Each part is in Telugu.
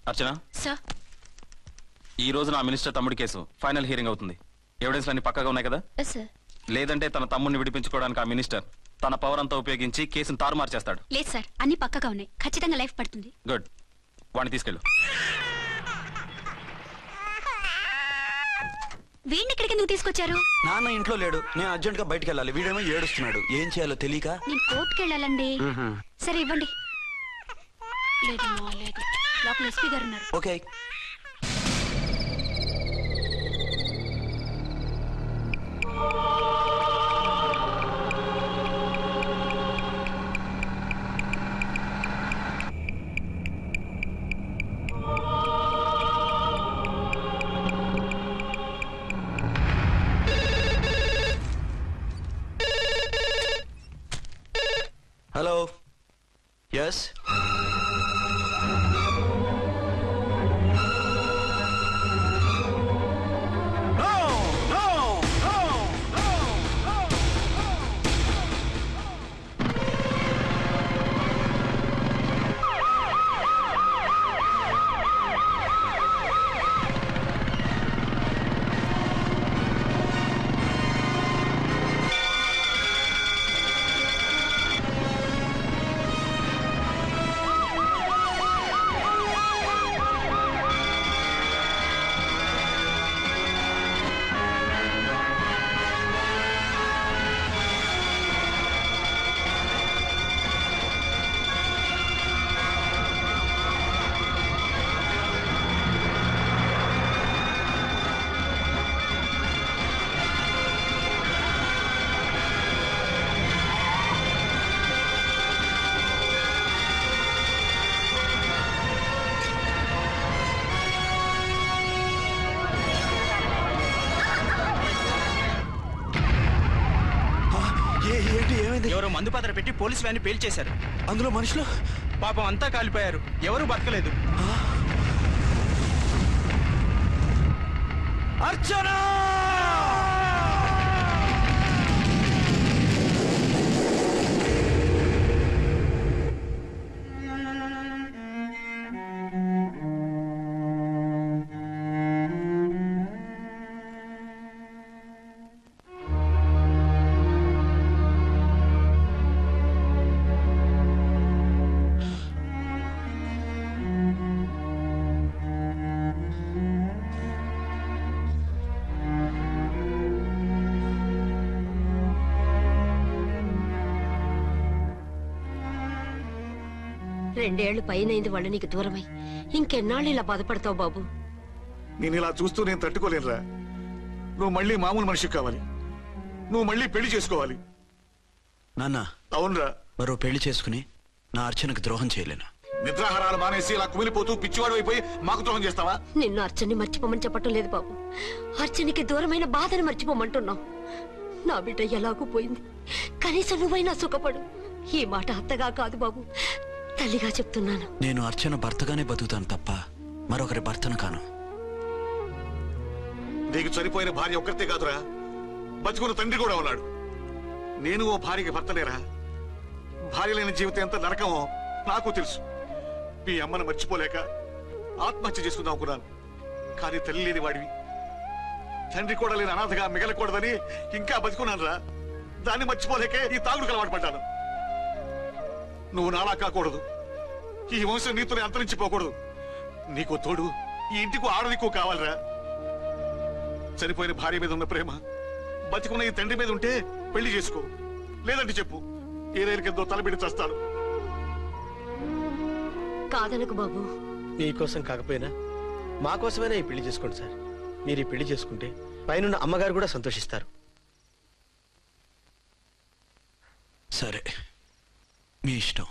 అర్చన సార్, ఈ రోజు నా మినిస్టర్ తమ్ముడి కేసు ఫైనల్ హియరింగ్ అవుతుంది. ఎవిడెన్స్ అన్ని పక్కగా ఉన్నాయి కదా? సార్. లేదంటే తన తమ్ముడిని విడిపించుకోవడానికి ఆ మినిస్టర్ తన పవర్ అంతా ఉపయోగించి కేసును తారుమారు చేస్తాడు. లేదు సార్, అన్ని పక్కగా ఉన్నాయి. ఖచ్చితంగా లైఫ్ పడుతుంది. గుడ్, వాడిని తీసుకెళ్ళు. వీడిని ఇక్కడికి ఎందుకు తీసుకొచ్చారు? నాన్న ఇంట్లో లేడు, నేను అర్జెంట్ గా బయటకు వెళ్ళాలి. వీడేమో ఏడుస్తున్నాడు, ఏం చేయాలో తెలియక. నేను కోర్టుకి వెళ్ళాలండి. సరే ఇవ్వండి. లేదు లోపల ఎస్పీ గారు ఉన్నారు. ఓకే. హలో. ఎస్. ఎవరో మందు పాత్ర పెట్టి పోలీస్ వ్యాన్ పేల్చేశారు. అందులో మనుషులు పాపం అంతా కాలిపోయారు, ఎవరు బతకలేదు. అర్చనా! రెండేళ్లు పైనైంది వాళ్ళు నీకు దూరమై. ఇంకెన్నాళ్ళు ఇలా బాధపడతావు బాబు? నేను ఇలా చూస్తూ నేను తట్టుకోలేనురా. నువ్వు మళ్ళీ మామూలు మనిషి కావాలి, నువ్వు మళ్ళీ పెళ్లి చేసుకోవాలి. నాన్న. అవునరా. మరో పెళ్లి చేసుకుని నా అర్చనకు ద్రోహం చేయలేను. నిద్రాహారాలు మానేసి ఇలా కుమిలిపోతూ పిచ్చివాడు అయిపోయి మాకు ద్రోహం చేస్తావా? నిన్ను అర్చన్ని మర్చిపోమని చెప్పటం లేదు బాబు, అర్చనికి దూరమైన బాధను మర్చిపోమంటున్నావు. నా బిడ్డ ఎలాగూ పోయింది, కనీసం నువ్వైనా సుఖపడు. ఈ మాట అత్తగా కాదు బాబు, తల్లిగా చెప్తున్నాను. నేను అర్చన భర్తగానే బతుకుతాను తప్ప మరొకరి భర్తను కాను. నీకు చనిపోయిన భార్య ఒక్కరితే కాదురా, బతుకున్న తండ్రి కూడా ఉన్నాడు. నేను ఓ భార్యకి భర్తనేరా. భార్య లేని జీవితం ఎంత నరకమో నాకు తెలుసు. మీ అమ్మను మర్చిపోలేక ఆత్మహత్య చేసుకుందాం అనుకున్నాను. కానీ తల్లి లేని వాడివి, తండ్రి కూడా లేని అనాథగా మిగలకూడదని ఇంకా బతుకున్నాను రా. దాన్ని మర్చిపోలేకే ఈ తాగుడుకు అలవాటు పడ్డాను. నువ్వు నాలా కాకూడదు, ఈ వంశం నీతోనే అంతరించిపోకూడదు. నీకు తోడు ఈ ఇంటికి ఆడదికు కావాలిరా. చనిపోయిన భార్య మీద ఉన్న ప్రేమ బతికున్న ఈ తండ్రి మీద ఉంటే పెళ్లి చేసుకో, లేదంటే చెప్పు, ఏ రైలుకెంతో తలబిడి చేస్తాను. కాదనకు బాబు. మీకోసం కాకపోయినా మా కోసమైనా ఈ పెళ్లి చేసుకోండి సార్. మీరు ఈ పెళ్లి చేసుకుంటే పైన అమ్మగారు కూడా సంతోషిస్తారు. సరే, మీ ఇష్టం.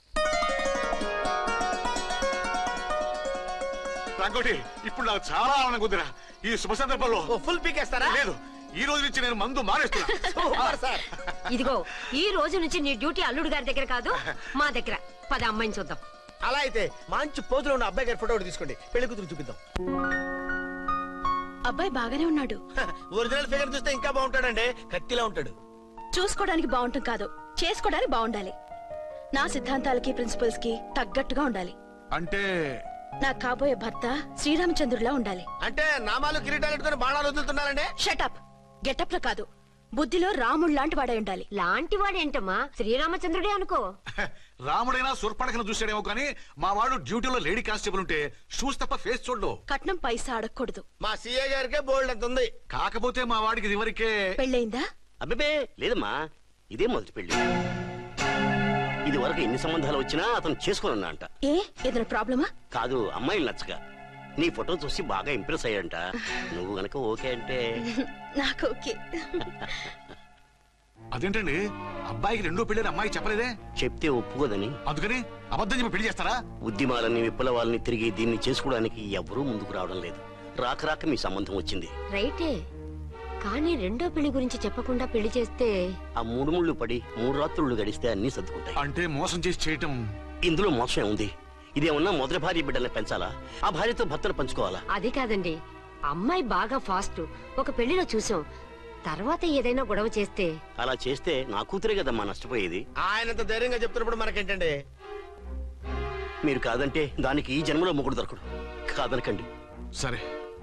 రంగోటి, ఇప్పుడు నాకు చాలా ఆనందంగా ఉందిరా. ఈ శుభ సందర్భంలో ఫుల్ పీకేస్తారా? లేదు, ఈ రోజు నుంచి నేను మందు మానేస్తున్నా. ఇదిగో, ఈ రోజు నుంచి నీ డ్యూటీ అల్లుడు గారి దగ్గర కాదు, మా దగ్గర. పద అమ్మాయిని చూద్దాం. అలా అయితే మంచి పోజులో ఉన్న అబ్బాయి గారి ఫోటో తీసుకోండి, పెళ్లి కూతురు చూపిద్దాం. అబ్బాయి బాగానే ఉన్నాడు. ఒరిజినల్ ఫిగర్ చూస్తే ఇంకా బాగుంటాడండి, కత్తిలా ఉంటాడు. చూసుకోవడానికి బాగుంటుంది కాదు, చేసుకోవడానికి బాగుండాలి. నా సిద్ధాంతాలకి ప్రిన్సిపల్స్ కి తగ్గట్టుగా ఉండాలి. అంటే నా కాబోయే భర్త శ్రీరామచంద్రుడిలా ఉండాలి. అంటే నామాలు కిరీటాలు ఎట్టుకుని బాణాలు వదులుతున్నారండి. షటప్. గెటప్ లో కాదు, బుద్ధిలో రాముడు లాంటి వాడే ఉండాలి. లాంటి వాడేంటమ్మా, శ్రీరామచంద్రుడే అనుకో. రాముడైనా సుర్పడకను చూసాడేమో కానీ మా వాడు డ్యూటీలో లేడీ కానిస్టేబుల్ ఉంటే షూస్ తప్ప ఫేస్ చూడడు. కట్నం పైసా అడగకూడదు. మా సీఏ గారికే బోల్డ్ అంత ఉంది. కాకపోతే మా వాడికి ఇదివరకే పెళ్ళయిందా? అబ్బే లేదమ్మా, ఇదే మొదటి పెళ్లి. ఇది వరకు ఎన్ని సంబంధాలు వచ్చినా అతను చేసుకున్నా అంట. ఏ ఏదైనా ప్రాబ్లమా? కాదు, అమ్మాయిలు నచ్చగా నీ ఫోటో చూసి బాగా ఇంప్రెస్ అయ్యంట. నువ్వు గనక ఓకే అంటే నాకు ఓకే. అదేంటండి, అబ్బాయికి రెండో పెళ్లి అమ్మాయి చెప్పలేదే? చెప్తే ఒప్పుకోదని. అందుకని అబద్ధం చెప్పి పెళ్లి చేస్తారా? ఉద్యమాలని విప్లవాలని తిరిగి దీన్ని చేసుకోవడానికి ఎవరూ ముందుకు రావడం లేదు. రాక రాక మీ సంబంధం వచ్చింది. రైటే, కానీ రెండో పెళ్లి గురించి చెప్పకుండా పెళ్లి చేస్తే ఆ 3 ముళ్ళు పడి 3 రాత్రుళ్ళు గడిస్తే అన్ని సర్దుకుంటాయి. అంటే మోసం చేసి చేయటం. ఇందులో మోసం ఉంది. ఇదేమన్నా మొదటి భార్య బిడ్డల్ని పెంచాలా, ఆ భార్యతో భర్తలు పంచుకోవాలా? అది కాదండి, అమ్మాయి బాగా ఫాస్ట్. ఒక పెళ్లిలో చూసాం, తర్వాత ఏదైనా గొడవ చేస్తే. అలా చేస్తే నా కూతురే కదమ్మా నష్టపోయేది. ఆయనంత ధైర్యంగా చెప్తున్నప్పుడు మనకేంటండి? మీరు కాదంటే దానికి ఈ జన్మలో మొగుడు దొరకడు. కాదనకండి. సరే,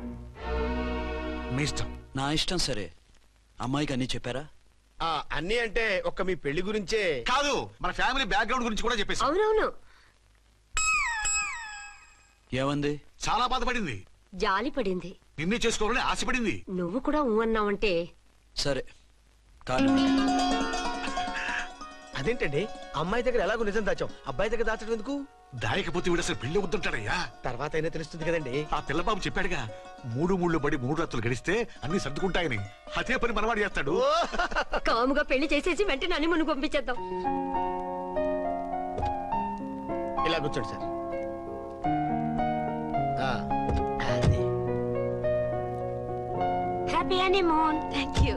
మీ ఇష్టం. నా ఇష్టం. సరే, అమ్మాయికి అన్ని చెప్పారా? అన్ని అంటే ఒక్క మీ పెళ్లి గురించే కాదు, మన ఫ్యామిలీ బ్యాక్గ్రౌండ్ గురించి కూడా చెప్పేసి. అవునవును, ఏమంది? చాలా బాధపడింది, జాలి పడింది. నిన్నే చేసుకోవాలని ఆశపడింది. నువ్వు కూడా ఊ అన్నావంటే. సరే కాదు. అదేంటండి, అమ్మాయి దగ్గర ఎలాగో నిజం దాచాం, అబ్బాయి దగ్గర దాచడం ఎందుకు? దాయకపోతే వీడు అసలు పెళ్లి వద్దంటాడయ్యా. తర్వాత అయినా తెలుస్తుంది కదండి. ఆ పిల్లబాబు చెప్పాడుగా, 3 ముళ్ళు పడి 3 రాత్రులు గడిస్తే అన్ని సర్దుకుంటాయని. అదే పని మనవాడు చేస్తాడు. కాముగా పెళ్లి చేసేసి వెంటనే అన్ని మును పంపించేద్దాం. ఇలా కూర్చోండి సార్. అది. Happy honeymoon. Thank you.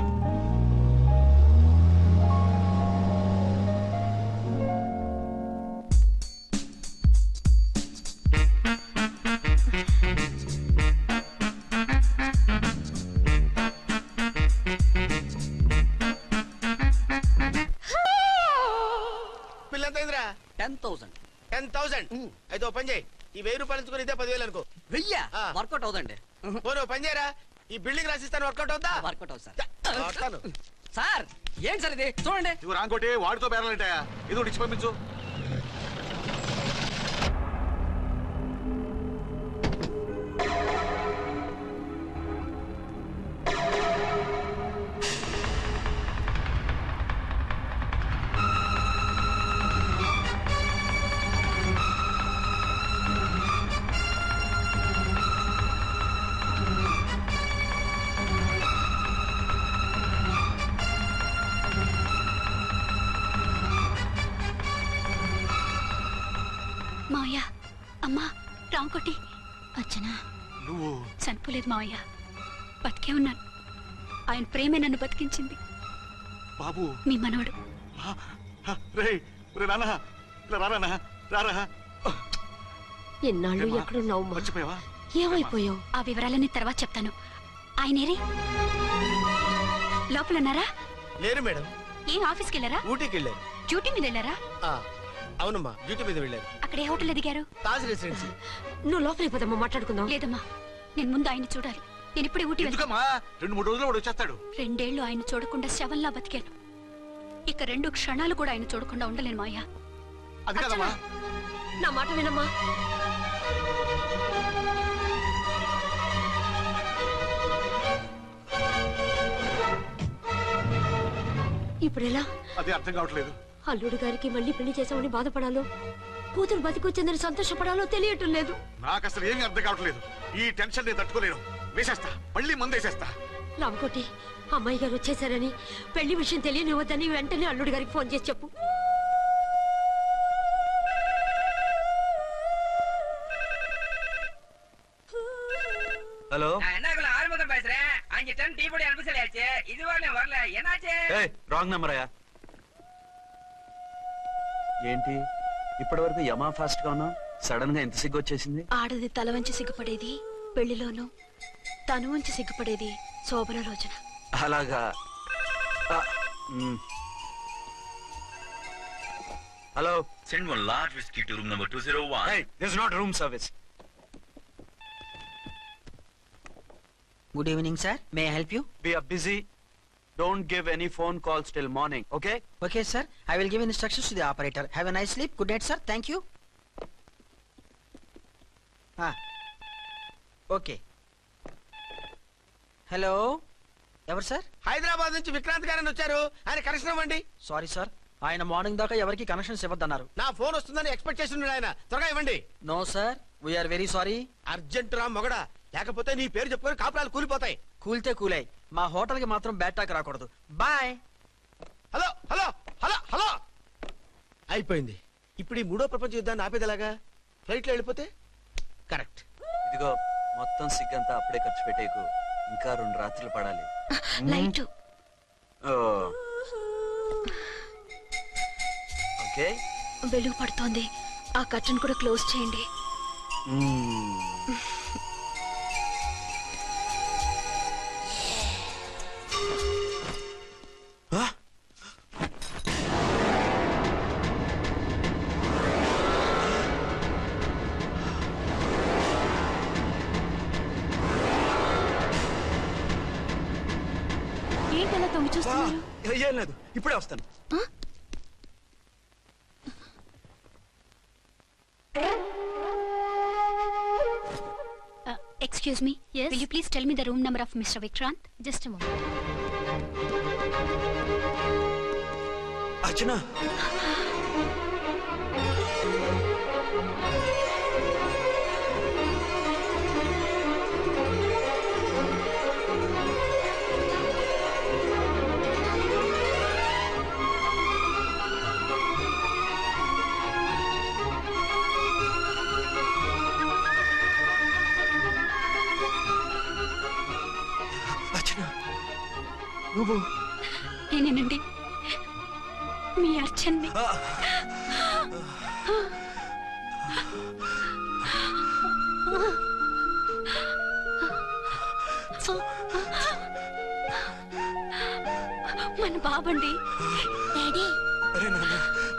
పిల్లంతైందిరా? 10,000. 10,000. అయితే ఓ పని చేయి, ఈ 1000 రూపాయలు ఇచ్చుకుని ఇదే 10,000 అనుకో. వెయ్యా? వర్కౌట్ అవుదండి. పోనీ ఓ పని చేయరా, ఈ బిల్డింగ్ రాసిస్తాను, వర్కౌట్ అవుతా? వర్కౌట్ అవుతుంది సార్. వస్తాను. సార్ ఏం సార్ ఇది? చూడండి. ఇవి రాంకోటి వాడితో బేరాలంటాయా? ఇది ఒకటి ఇచ్చి పంపించు. మావయ్య, అమ్మా, రాంకోటి. అచ్చనా, నువ్వు చనిపోలేదు మావయ్య, బతికే ఉన్నాను. ఆయన ప్రేమే నన్ను బతికించింది. బాబు, మీ మనవడు. రేయ్, నాన్న ఇలా రారా, రారా. ఎన్నాళ్ళు ఎక్కడున్నావు? మర్చిపోయావా? ఏమైపోయావు? ఆ వివరాలన్నీ తర్వాత చెప్తాను. ఆయనేరి లోపలన్నారా? లేరు మేడం. ఏం ఆఫీస్కి వెళ్ళారా? ఊటీకి వెళ్ళారు. డ్యూటీ మీద వెళ్ళారా? అవునమ్మా, డ్యూటీ మీద వెళ్ళారు. అక్కడ ఏ హోటల్ ఎదిగారు? తాజ్ రెసిడెన్సీ. నువ్వు లోపలికి పోదమ్మా, మాట్లాడుకుందాం. లేదమ్మా, నేను ముందు ఆయన చూడాలి. నేను ఇప్పుడే ఊటీ వెళ్తాను. ఎందుకమ్మా? 2-3 రోజుల్లో వాడు వచ్చేస్తాడు. 2 ఏళ్లు ఆయన చూడకుండా శవంలా బతికాను. ఇక 2 క్షణాలు కూడా ఆయన చూడకుండా ఉండలేను మాయా. అది కాదమ్మా. నా మాట వినమ్మా. ఇప్పుడెలా? అదే అర్థం కావట్లేదు. అల్లుడు గారికి మళ్ళీ పెళ్లి చేసామని బాధపడాలో, కూతురు బతికొచ్చిందని సంతోషపడాలో తెలియటం లేదు. నాకు అసలు ఏమీ అర్థం కావట్లేదు. ఈ టెన్షన్ నేను తట్టుకోలేను. వేసేస్తా, మళ్ళీ మందేసేస్తా. రామకోటి, అమ్మాయి గారు వచ్చేసారని, పెళ్లి విషయం తెలియనివ్వద్దని వెంటనే అల్లుడు గారికి ఫోన్ చేసి చెప్పు. ஹலோ என்ன ஆறுமுகம் பேசுறேன். 5 டன் டீ பொடி அனுப்ப சொல்லியாச்சு. இதுவரை வரல, என்னாச்சு? ఏయ్, రాంగ్ నెంబర్ అయ్యా. ఏంటి ఇప్పటి వరకు యమా ఫాస్ట్ గా ఉన్నావు, సడన్ గా ఎంత సిగ్గు వచ్చేసింది? ఆడది తల వంచి సిగ్గుపడేది పెళ్లిలోనూ, తను వంచి సిగ్గుపడేది శోభన రోజున. అలాగా. Hello. Send one large whiskey to room number 201. Hey, this is not room service. Good evening, sir. May I help you? We are busy. Don't give any phone calls till morning, okay? Okay, sir. I will give instructions to the operator. Have a nice sleep. Good night, sir. Thank you. Okay. Hello ఎవరు సార్? హైదరాబాద్ నుంచి విక్రాంత్ గారని వచ్చారు. ఆయన కనెక్షన్ ఇవ్వండి. సారీ సార్, ఆయన మార్నింగ్ దాకా ఎవరికి కనెక్షన్స్ ఇవ్వద్దన్నారు. నా ఫోన్ వస్తుందని ఎక్స్పెక్ట్ చేసి ఉన్నాడు ఆయన. త్వరగా ఇవ్వండి. No sir, we are very sorry. Urgent రా మొగడా, లేకపోతే నీ పేరు చెప్పుకొని కాపురాలు కూలిపోతాయి. కూల్తే కూలాయి, మా హోటల్ కి మాత్రం బ్యాడ్ టాక్ రాకూడదు. Bye. Hello hello hello hello. అయిపోయింది. ఇప్పుడు ఈ మూడో ప్రపంచ యుద్ధాన్ని ఆపేదలాగా? ఫ్లైట్ లో వెళ్ళిపోతే కరెక్ట్. ఇదిగో మొత్తం సిగ్గంతా అప్పుడే ఖర్చు పెట్టేకు. ఇంకా 2 రాత్రులు పడాలి. Light okay. వెలుగు పడుతోంది. ఆ కర్టన్ కూడా క్లోజ్ చేయండి. ఏంటలా తొంగి చూస్తున్నారు? ఏం లేదు, ఇప్పుడే వస్తాను. Excuse me. Yes. Will you please tell me the room number of Mr. Vikrant? Just a moment. అర్చన, నువ్వు? నేనేనండి, మీ అర్చన్ని. మన బాబండి. డాడీ. అరే నాన్న,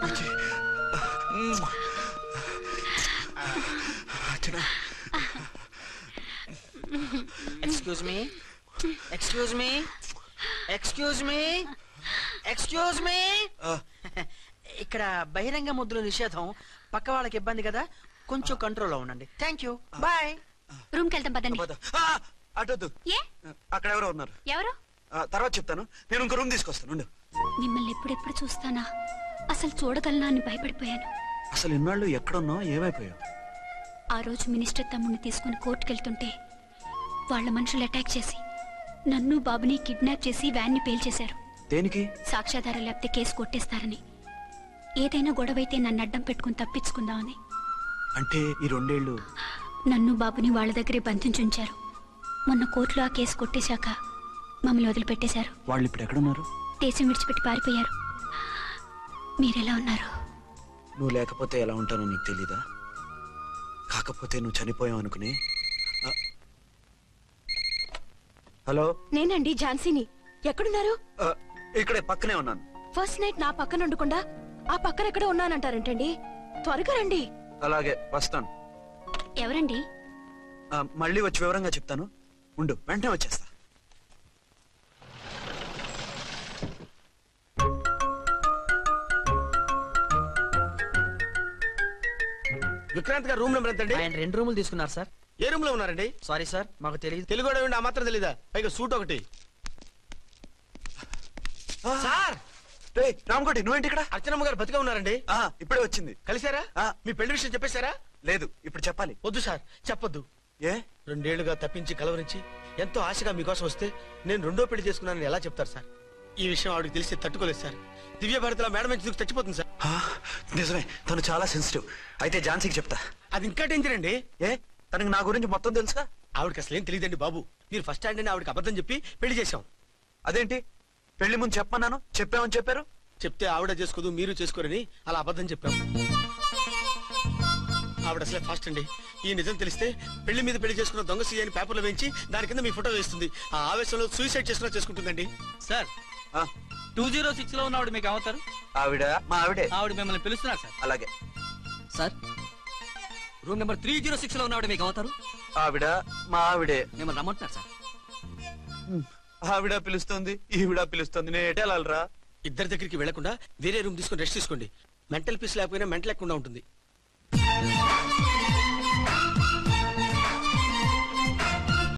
excuse me, excuse me, excuse me, excuse me. ఇక్కడ బహిరంగ ముద్ర నిషేధం. పక్క వాళ్ళకి ఇబ్బంది కదా, కొంచెం కంట్రోల్లో ఉండండి. Thank you. బాయ్. రూమ్కి వెళ్తాం పదండి. అటొద్దు. ఏ? అక్కడ ఎవరో ఉన్నారు. ఎవరు? తర్వాత చెప్తాను. నేను ఇంకో రూమ్ తీసుకొస్తాను. మిమ్మల్ని ఎప్పుడెప్పుడు చూస్తానా, అసలు చూడగలనా అని భయపడిపోయాను. అసలు ఇన్నాళ్ళు ఎక్కడున్నావు, ఏమైపోయావు? ఆ రోజు మినిస్టర్ తమ్ముడిని తీసుకుని కోర్టుకెళ్తుంటే వాళ్ళ మనుషులు అటాక్ చేసి నన్ను బాబుని కిడ్నాప్ చేసి వ్యాన్ని పేల్చేశారు. దేనికి? సాక్ష్యాధారాలు లేకపోతే కేసు కొట్టేస్తారని. ఏదైనా గొడవైతే నన్ను అడ్డం పెట్టుకుని తప్పించుకుందామని. అంటే ఈ 2 ఏళ్ళు నన్ను బాబుని వాళ్ళ దగ్గరే బంధించుంచారు. మొన్న కోర్టులో ఆ కేసు కొట్టేశాక మమ్మల్ని వదిలిపెట్టేశారు. వాళ్ళు ఇప్పుడు ఎక్కడున్నారు? దేశం విడిచిపెట్టి పారిపోయారు. మీరెలా ఉన్నారు? నువ్వు లేకపోతే ఎలా ఉంటానో నీకు తెలీదా? కాకపోతే నువ్వు చనిపోయావు అనుకుని. హలో, నేనండి ఝాన్సీని. ఎక్కడున్నారు? ఇక్కడే పక్కనే ఉన్నాను. ఫస్ట్ నైట్ నా పక్కన ఉండకుండా ఆ పక్కన ఎక్కడ ఉన్నానంటారేంటండి? త్వరగా రండి. అలాగే వస్తాను. ఎవరండి? మళ్ళీ వచ్చి వివరంగా చెప్తాను. ఉండు, వెంటనే వచ్చేస్తా. విక్రాంత్ గారు రూమ్ నెంబర్ ఎంతండి? ఆయన 2 రూములు తీసుకున్నారు సార్. ఏ రూమ్ లో ఉన్నారండి? సారీ సార్, మాకు తెలియదు. తెలుగు ఆ మాత్రం తెలీదా? పైగా సూట్ ఒకటి. సార్, రామకోటి, నువ్వేంటి ఇక్కడ? అర్చనమ్మ గారు బతిగా ఉన్నారండి. ఇప్పుడే వచ్చింది. కలిసారా? మీ పెళ్లి విషయం చెప్పేశారా? లేదు, ఇప్పుడు చెప్పాలి. వద్దు సార్, చెప్పొద్దు. ఏ? 2 ఏళ్లుగా తప్పించి కలవరించి ఎంతో ఆశగా మీకోసం వస్తే నేను 2వ పెళ్లి చేసుకున్నానని ఎలా చెప్తారు సార్? ఈ విషయం ఆవిడకి తెలిసి తట్టుకోలేదు సార్. దివ్య భారతిలో మేడం నుంచి దూకి చచ్చిపోతుంది సార్. నిజమే, తను చాలా సెన్సిటివ్. అయితే ఝాన్సీకి చెప్తా. అది ఇంకా డేంజర్ అండి. ఏ? తనకి నా గురించి మొత్తం తెలుసా? ఆవిడకి అసలు ఏం తెలియదండి బాబు. మీరు ఫస్ట్ హ్యాండ్ అని ఆవిడకి అబద్ధం చెప్పి పెళ్లి చేశాం. అదేంటి? పెళ్లి ముందు చెప్పమన్నాను, చెప్పామని చెప్పారు. చెప్తే ఆవిడ చేసుకోదు, మీరు చేసుకోరని అలా అబద్ధం చెప్పాం. ఆవిడ అసలే ఫాస్ట్ అండి. ఈ నిజం తెలిస్తే పెళ్లి మీద పెళ్లి చేసుకున్న దొంగ సీ అని పేపర్లో వేయించి దాని కింద మీ ఫోటో వేస్తుంది. ఆ ఆవేశంలో సూసైడ్ చేసుకున్నా చేసుకుంటుందండి. సార్, 206 లో ఉన్నవాడు మీకు అవుతారు. ఆవిడ మా ఆవిడే. ఆవిడ మిమ్మల్ని పిలుస్తున్నారు సార్. అలాగే. సార్ రూమ్ నెంబర్ 306 లో ఉన్నవాడు మీకు అవుతారు. ఆవిడ మా ఆవిడే. మిమ్మల్ని రమ్మంటున్నారు సార్. ఆవిడ పిలుస్తుంది, ఈవిడ పిలుస్తుంది, నేను ఎటు వెళ్ళాలరా? ఇద్దరి దగ్గరికి వెళ్లకుండా వేరే రూమ్ తీసుకొని రెస్ట్ తీసుకోండి. మెంటల్ పీస్ లేకపోయినా మెంటల్ లేకుండా ఉంటుంది.